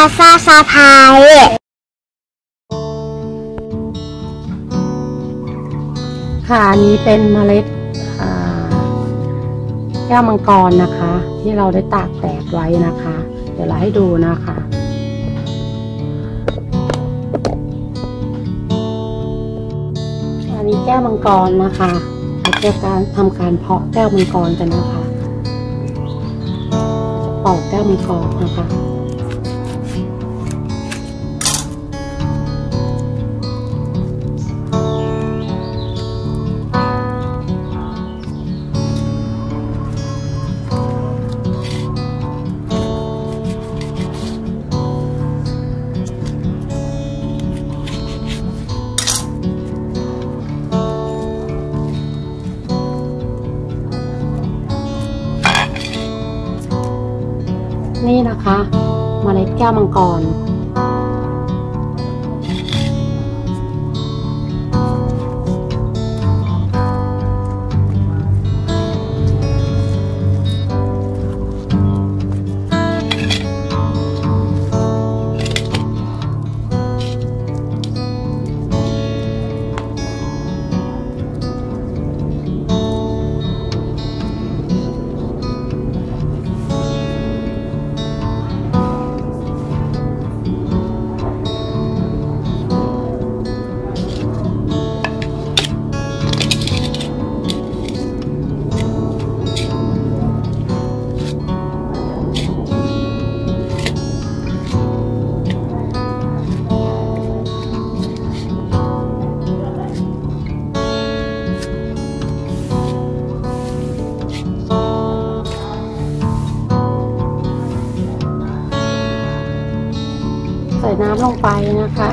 ซ่าซาพายค่ะอันนี้เป็นเมล็ดแก้วมังกรนะคะที่เราได้ตากแดดไว้นะคะเดี๋ยวเราให้ดูนะคะอันนี้แก้วมังกรนะคะเราจะทำการเพาะแก้วมังกรกันนะคะปอกแก้วมังกรนะคะนี่นะคะเมล็ดแก้วมังกรใส่น้ำลงไปนะคะ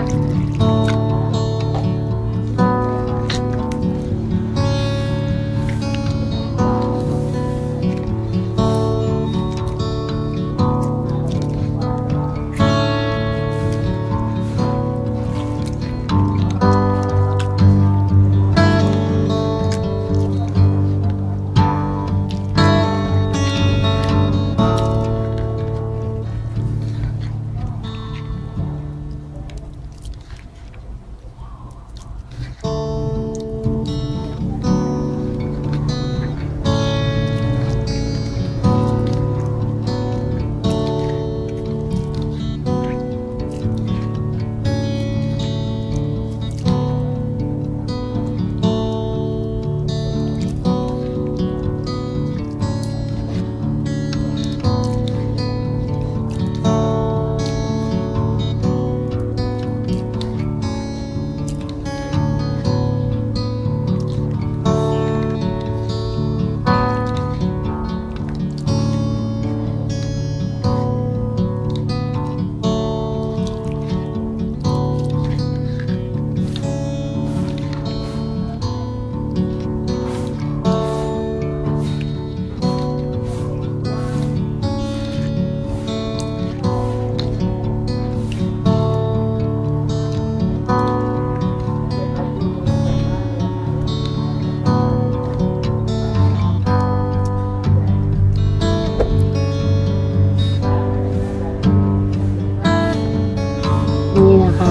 นี่นะคะ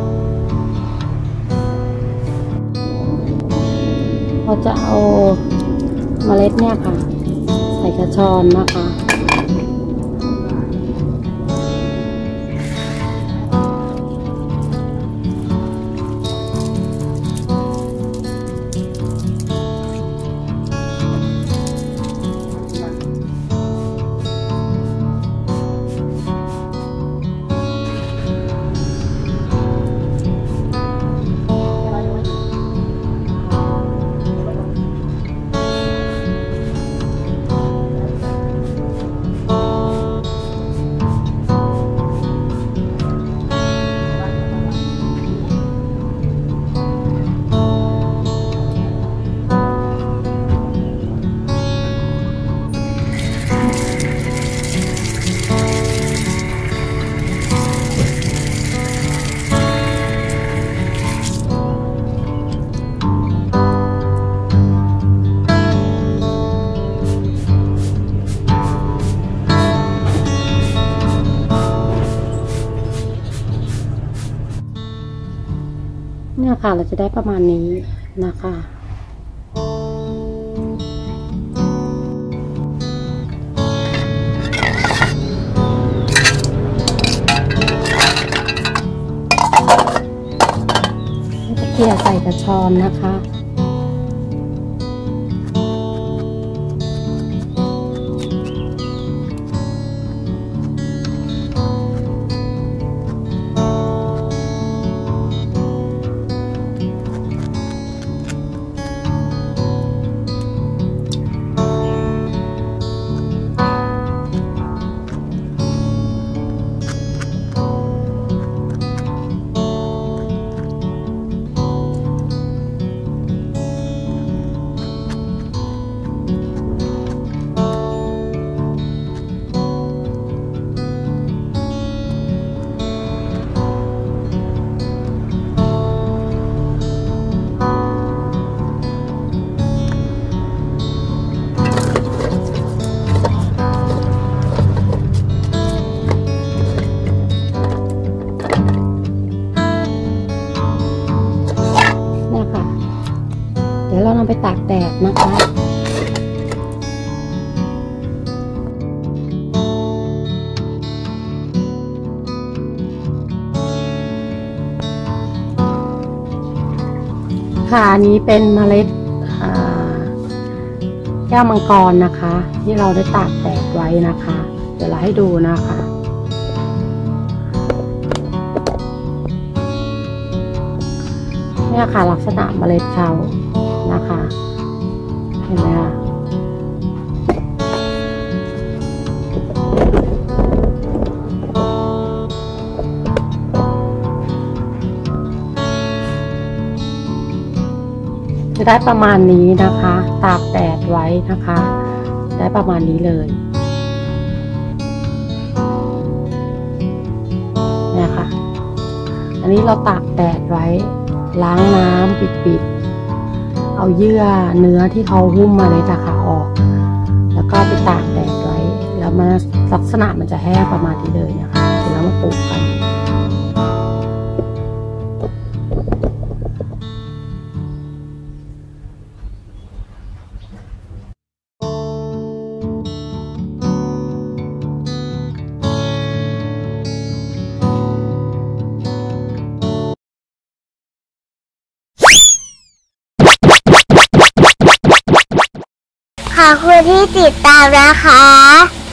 เราจะเอาเมล็ดเนี่ยค่ะใส่กระชอนนะคะ นเนี่ยค่ะเราจะได้ประมาณนี้นะคะจะเกลี่ยใส่กระชอนนะคะเดี๋ยวเรานำไปตากแดดนะคะค่ะอันนี้เป็นเมล็ดแก้วมังกรนะคะที่เราได้ตากแดดไว้นะคะเดี๋ยวเราให้ดูนะคะเนี่ยค่ะลักษณะเมล็ดเขานะคะเห็นไหมคะจะได้ประมาณนี้นะคะตากแดดไว้นะคะได้ประมาณนี้เลยเนี่ยค่ะอันนี้เราตากแดดไว้ล้างน้ำปิดเอาเยื่อเนื้อที่เขาหุ้มมาเลยนะคะออกแล้วก็ไปตากแดดไว้แล้วมันลักษณะมันจะแห้งประมาณนี้เลยนะคะเสร็จแล้วมาปลูกกันขอบคุณที่ติดตามนะคะ